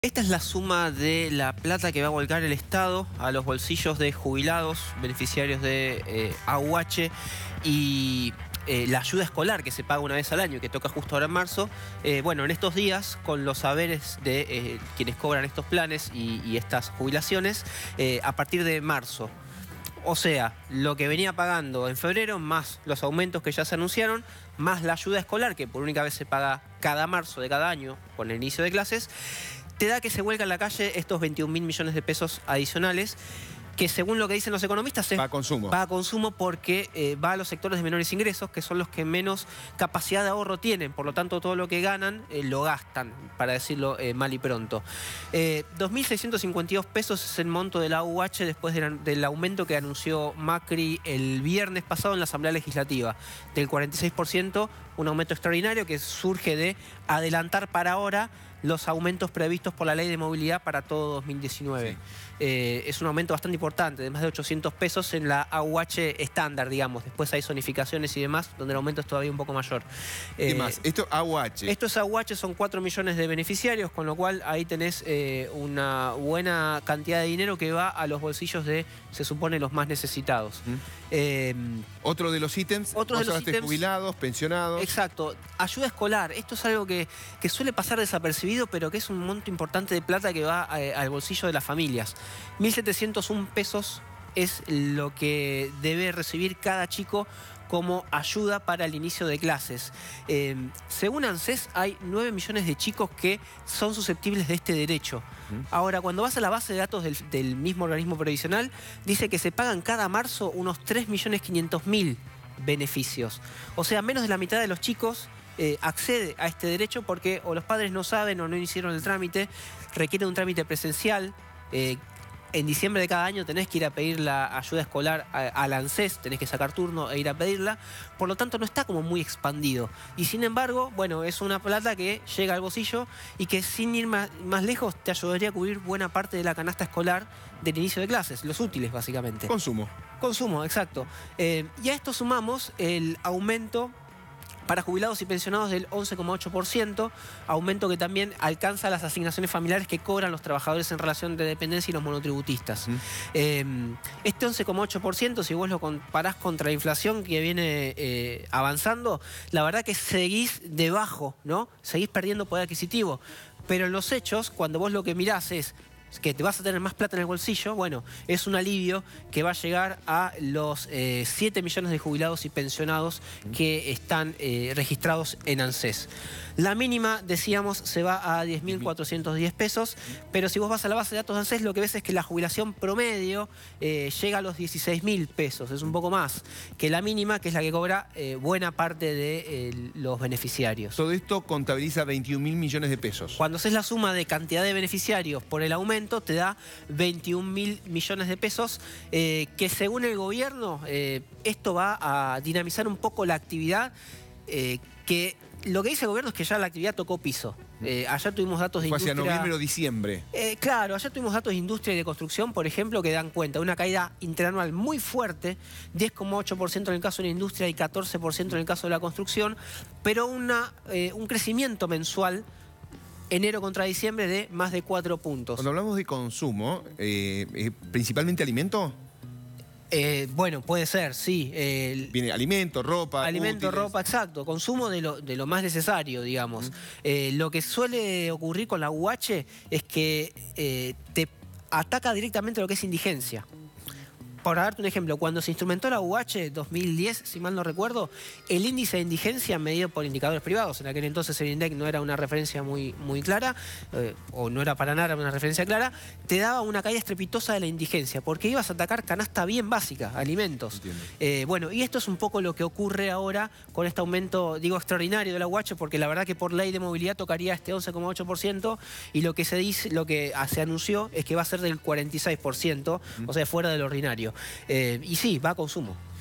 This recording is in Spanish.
Esta es la suma de la plata que va a volcar el Estado a los bolsillos de jubilados, beneficiarios de AUH y la ayuda escolar que se paga una vez al año, que toca justo ahora en marzo. Bueno, en estos días, con los saberes de quienes cobran estos planes y estas jubilaciones, a partir de marzo. O sea, lo que venía pagando en febrero, más los aumentos que ya se anunciaron, más la ayuda escolar, que por única vez se paga cada marzo de cada año con el inicio de clases, te da que se vuelca en la calle estos 21.000 millones de pesos adicionales, que según lo que dicen los economistas es para consumo. Va a consumo porque va a los sectores de menores ingresos, que son los que menos capacidad de ahorro tienen. Por lo tanto, todo lo que ganan lo gastan, para decirlo mal y pronto. 2.652 pesos es el monto de la AUH después del aumento que anunció Macri el viernes pasado en la Asamblea Legislativa, del 46%, un aumento extraordinario que surge de adelantar para ahora los aumentos previstos por la Ley de Movilidad para todo 2019. Sí. Es un aumento bastante importante, de más de 800 pesos en la AUH estándar, digamos. Después hay zonificaciones y demás, donde el aumento es todavía un poco mayor. ¿Qué más? Esto AUH. Esto es AUH, son 4 millones de beneficiarios, con lo cual ahí tenés una buena cantidad de dinero que va a los bolsillos de, se supone, los más necesitados. Otro de los ítems, jubilados, pensionados. Exacto. Ayuda escolar. Esto es algo que suele pasar desapercibido, pero que es un monto importante de plata que va al bolsillo de las familias. 1.701 pesos es lo que debe recibir cada chico como ayuda para el inicio de clases. Según ANSES, hay 9 millones de chicos que son susceptibles de este derecho. Ahora, cuando vas a la base de datos del mismo organismo previsional, dice que se pagan cada marzo unos 3.500.000 beneficios. O sea, menos de la mitad de los chicos accede a este derecho porque o los padres no saben o no hicieron el trámite, requiere un trámite presencial. En diciembre de cada año tenés que ir a pedir la ayuda escolar al ANSES, tenés que sacar turno e ir a pedirla, por lo tanto no está como muy expandido. Y sin embargo, bueno, es una plata que llega al bolsillo y que sin ir más lejos te ayudaría a cubrir buena parte de la canasta escolar del inicio de clases, los útiles básicamente. Consumo. Consumo, exacto. Y a esto sumamos el aumento para jubilados y pensionados del 11,8%, aumento que también alcanza las asignaciones familiares que cobran los trabajadores en relación de dependencia y los monotributistas. Este 11,8%, si vos lo comparás contra la inflación que viene avanzando, la verdad que seguís debajo, ¿no? Seguís perdiendo poder adquisitivo. Pero en los hechos, cuando vos lo que mirás es que te vas a tener más plata en el bolsillo, bueno, es un alivio que va a llegar a los 7 millones de jubilados y pensionados que están registrados en ANSES. La mínima, decíamos, se va a 10.410 pesos, pero si vos vas a la base de datos de ANSES, lo que ves es que la jubilación promedio llega a los 16.000 pesos, es un poco más que la mínima, que es la que cobra buena parte de los beneficiarios. Todo esto contabiliza 21.000 millones de pesos. Cuando haces la suma de cantidad de beneficiarios por el aumento, te da 21.000 millones de pesos, que según el gobierno, esto va a dinamizar un poco la actividad, que lo que dice el gobierno es que ya la actividad tocó piso. Ayer tuvimos datos de industria... Fue hacia noviembre o diciembre. Claro, ayer tuvimos datos de industria y de construcción, por ejemplo, que dan cuenta de una caída interanual muy fuerte, 10,8% en el caso de la industria y 14% en el caso de la construcción, pero un crecimiento mensual enero contra diciembre de más de 4 puntos. Cuando hablamos de consumo, ¿principalmente alimento? Bueno, puede ser, sí. Viene alimento, ropa. Alimento, útiles. ropa, exacto. Consumo de lo más necesario, digamos. Lo que suele ocurrir con la AUH es que te ataca directamente lo que es indigencia. Para darte un ejemplo, cuando se instrumentó la AUH 2010, si mal no recuerdo, el índice de indigencia medido por indicadores privados, en aquel entonces el INDEC no era una referencia muy clara, o no era para nada una referencia clara, te daba una caída estrepitosa de la indigencia, porque ibas a atacar canasta bien básica, alimentos. Bueno, y esto es un poco lo que ocurre ahora con este aumento, digo, extraordinario de la AUH, porque la verdad que por ley de movilidad tocaría este 11,8%, y lo que se dice, lo que se anunció es que va a ser del 46%, o sea, fuera del ordinario. Y sí, va a consumo.